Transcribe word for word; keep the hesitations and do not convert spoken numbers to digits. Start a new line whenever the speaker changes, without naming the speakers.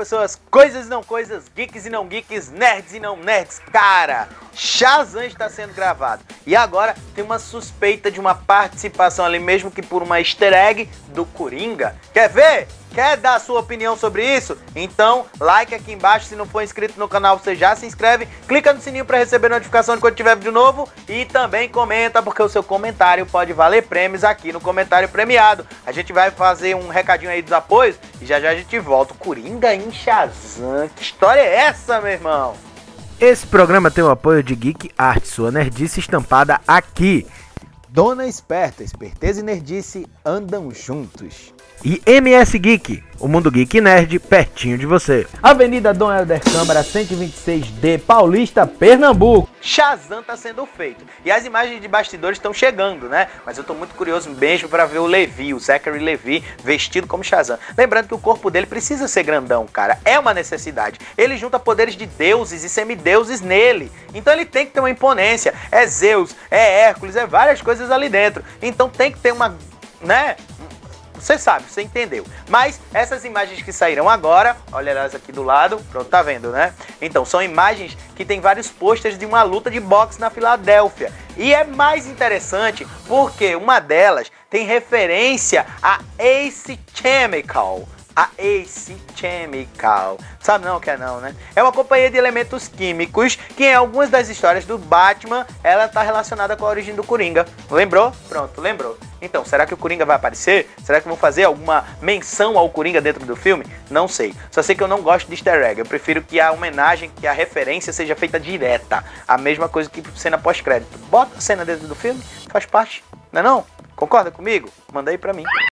pessoas, coisas e não coisas, geeks e não geeks, nerds e não nerds. Cara, Shazam está sendo gravado e agora tem uma suspeita de uma participação ali, mesmo que por uma easter egg do Coringa. Quer ver? Quer dar a sua opinião sobre isso? Então, like aqui embaixo. Se não for inscrito no canal, você já se inscreve. Clica no sininho para receber notificação de quando tiver vídeo novo. E também comenta, porque o seu comentário pode valer prêmios aqui no comentário premiado. A gente vai fazer um recadinho aí dos apoios e já já a gente volta. O Coringa em Shazam. Que história é essa, meu irmão?
Esse programa tem o apoio de Geek Art, sua nerdice estampada aqui.
Dona Esperta, esperteza e nerdice andam juntos.
E M S Geek, o mundo geek e nerd pertinho de você.
Avenida Dom Helder Câmara, cento e vinte e seis D, Paulista, Pernambuco.
Shazam tá sendo feito. E as imagens de bastidores estão chegando, né? Mas eu tô muito curioso mesmo para ver o Levi, o Zachary Levi, vestido como Shazam. Lembrando que o corpo dele precisa ser grandão, cara. É uma necessidade. Ele junta poderes de deuses e semideuses nele. Então ele tem que ter uma imponência. É Zeus, é Hércules, é várias coisas ali dentro. Então tem que ter uma, né? Você sabe, você entendeu. Mas essas imagens que saíram agora, olha elas aqui do lado, pronto, tá vendo, né? Então, são imagens que tem vários posters de uma luta de boxe na Filadélfia. E é mais interessante porque uma delas tem referência a Ace Chemical. A Ace Chemical. Sabe não o que é não, né? É uma companhia de elementos químicos que em algumas das histórias do Batman, ela tá relacionada com a origem do Coringa. Lembrou? Pronto, lembrou. Então, será que o Coringa vai aparecer? Será que vão fazer alguma menção ao Coringa dentro do filme? Não sei. Só sei que eu não gosto de easter egg. Eu prefiro que a homenagem, que a referência seja feita direta. A mesma coisa que cena pós-crédito. Bota a cena dentro do filme, faz parte. Não é não? Concorda comigo? Manda aí pra mim.